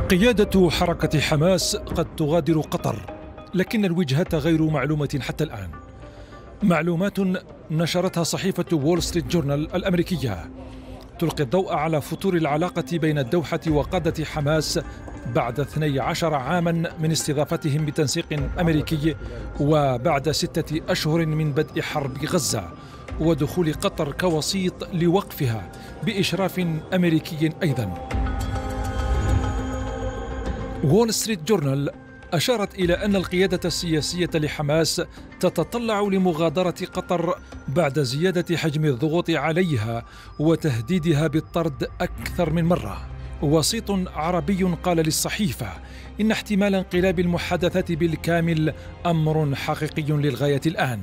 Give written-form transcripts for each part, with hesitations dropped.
قيادة حركة حماس قد تغادر قطر، لكن الوجهة غير معلومة حتى الآن. معلومات نشرتها صحيفة وول ستريت جورنال الأمريكية تلقي الضوء على فتور العلاقة بين الدوحة وقادة حماس بعد 12 عاما من استضافتهم بتنسيق أمريكي، وبعد 6 أشهر من بدء حرب غزة ودخول قطر كوسيط لوقفها بإشراف أمريكي أيضا. وول ستريت جورنال أشارت إلى أن القيادة السياسية لحماس تتطلع لمغادرة قطر بعد زيادة حجم الضغوط عليها وتهديدها بالطرد أكثر من مرة. وسيط عربي قال للصحيفة إن احتمال انقلاب المحادثات بالكامل أمر حقيقي للغاية الآن.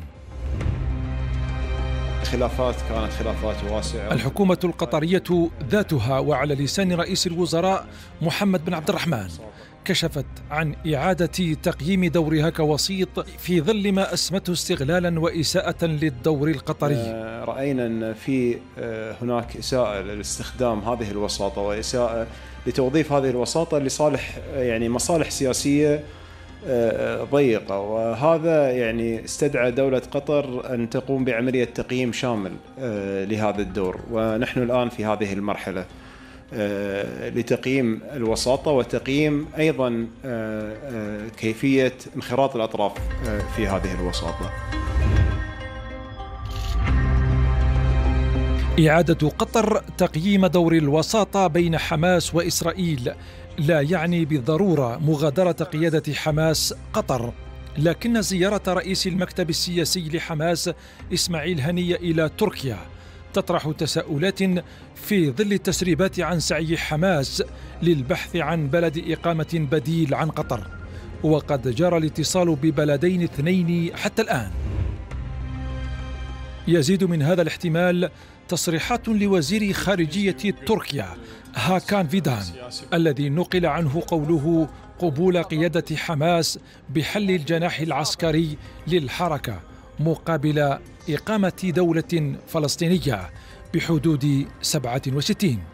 خلافات كانت خلافات واسعة. الحكومة القطرية ذاتها وعلى لسان رئيس الوزراء محمد بن عبد الرحمن كشفت عن إعادة تقييم دورها كوسيط في ظل ما أسمته استغلالا وإساءة للدور القطري. رأينا أن في هناك إساءة لاستخدام هذه الوساطة وإساءة لتوظيف هذه الوساطة لصالح مصالح سياسية ضيقة، وهذا استدعى دولة قطر أن تقوم بعملية تقييم شامل لهذا الدور، ونحن الآن في هذه المرحلة لتقييم الوساطة وتقييم أيضا كيفية انخراط الأطراف في هذه الوساطة. إعادة قطر تقييم دور الوساطة بين حماس وإسرائيل لا يعني بالضرورة مغادرة قيادة حماس قطر، لكن زيارة رئيس المكتب السياسي لحماس إسماعيل هنية إلى تركيا تطرح تساؤلات في ظل التسريبات عن سعي حماس للبحث عن بلد إقامة بديل عن قطر، وقد جرى الاتصال ببلدين 2 حتى الآن. يزيد من هذا الاحتمال تصريحات لوزير خارجية تركيا هاكان فيدان الذي نقل عنه قوله قبول قيادة حماس بحل الجناح العسكري للحركة مقابل إقامة دولة فلسطينية بحدود 67.